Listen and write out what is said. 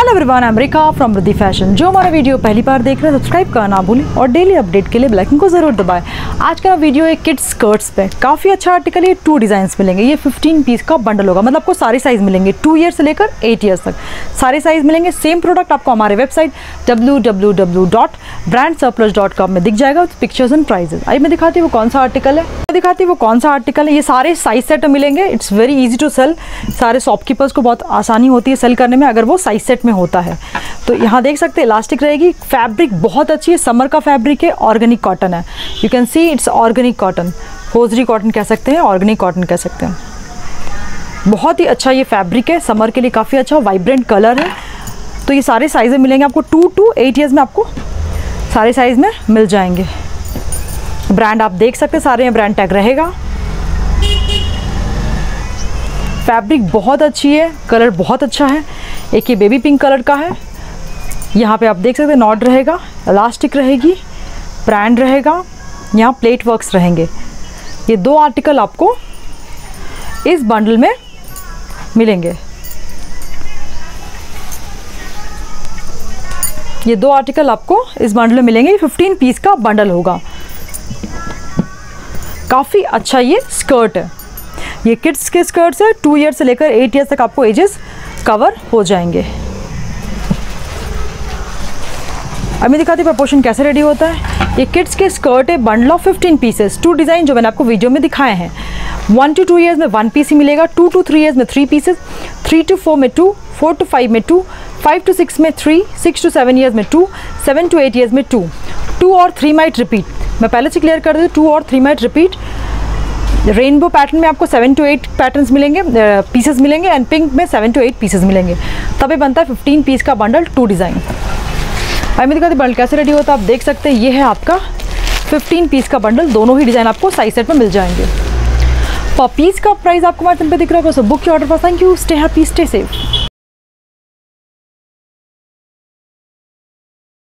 Hello everyone, I am Rekha from Riddhi fashion. जो हमारा video पहली बार देख रहे हैं सब्सक्राइब करना ना भूलें और डेली अपडेट के लिए बेल आइकन को ज़रूर दबाएं। आज का वीडियो है किड्स स्कर्ट्स पे। काफ़ी अच्छा आर्टिकल है, 2 डिज़ाइंस मिलेंगे। ये 15 पीस का बंडल होगा, मतलब आपको सारे साइज़ मिलेंगे, 2 ईयर से लेकर 8 ईयर्स तक सारे साइज़ मिलेंगे। सेम प्रोडक्ट आपको हमारे वेबसाइट www.brandsurplus.com में दिख जाएगा, पिक्चर्स एंड प्राइजेस। आइए मैं दिखाती हूँ वो कौन सा आर्टिकल है, ये सारे साइज सेट मिलेंगे। It's very easy to sell. सारे शॉपकीपर्स को बहुत आसानी होती है सेल करने में अगर वो साइज सेट में होता है। तो यहाँ देख सकते हैं इलास्टिक रहेगी, फैब्रिक बहुत अच्छी है, समर का फैब्रिक है, ऑर्गेनिक कॉटन है। You can see it's organic cotton, hosiery cotton कह सकते हैं, ऑर्गेनिक कॉटन कह सकते हैं। बहुत ही अच्छा ये फैब्रिक है, समर के लिए काफ़ी अच्छा वाइब्रेंट कलर है। तो ये सारे साइज़ें मिलेंगे आपको 2 to 8 ईयर्स में, आपको सारे साइज़ में मिल जाएंगे। ब्रांड आप देख सकते हैं, सारे में ब्रांड टैग रहेगा। फैब्रिक बहुत अच्छी है, कलर बहुत अच्छा है। एक ये बेबी पिंक कलर का है, यहाँ पे आप देख सकते हैं नॉट रहेगा, इलास्टिक रहेगी, ब्रांड रहेगा, यहाँ प्लेट वर्क्स रहेंगे। ये 2 आर्टिकल आपको इस बंडल में मिलेंगे। ये 2 आर्टिकल आपको इस बंडल में मिलेंगे। 15 पीस का बंडल होगा। काफ़ी अच्छा ये स्कर्ट है। ये किड्स के स्कर्ट्स है, 2 ईयर से लेकर 8 ईयर तक आपको एजेस कवर हो जाएंगे। अब मैं दिखाती हूँ प्रोपोर्शन कैसे रेडी होता है। ये किड्स के स्कर्ट है, बंडल ऑफ 15 पीसेस। 2 डिज़ाइन जो मैंने आपको वीडियो में दिखाए हैं। 1 to 2 ईयर्स में 1 पीस ही मिलेगा, 2 to 3 ईयर्स में 3 पीसेस, 3 to 4 में 2, 4 to 5 में 2, 5 to 6 में 3, 6 to 7 ईयर्स में 2, 7 to 8 ईयर्स में 2। 2 और 3 माइट रिपीट, मैं पहले से क्लियर कर दूँ, 2 और 3 माइट रिपीट। रेनबो पैटर्न में आपको 7 to 8 पैटर्न्स मिलेंगे, पीसेस मिलेंगे, एंड पिंक में 7 to 8 पीसेस मिलेंगे। तभी बनता है 15 पीस का बंडल, 2 डिज़ाइन। अब मैं दिखाती हूँ बंडल कैसे रेडी होता है। आप देख सकते हैं ये है आपका 15 पीस का बंडल। दोनों ही डिज़ाइन आपको साइज सेट में मिल जाएंगे। पर पीस का प्राइस आपको मार्जिन पे दिख रहा होगा। So book your order for. Thank you, stay happy, stay safe.